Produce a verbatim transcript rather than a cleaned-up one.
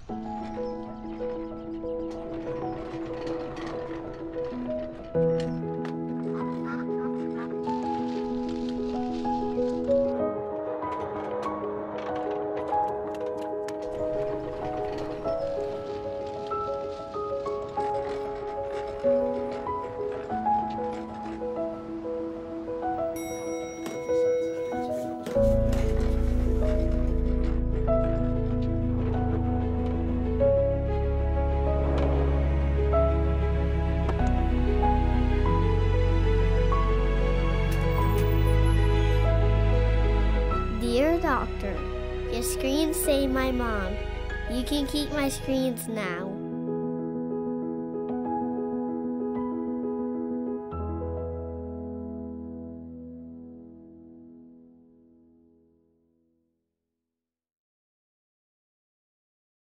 Dear doctor, your screens save my mom. You can keep my screens now.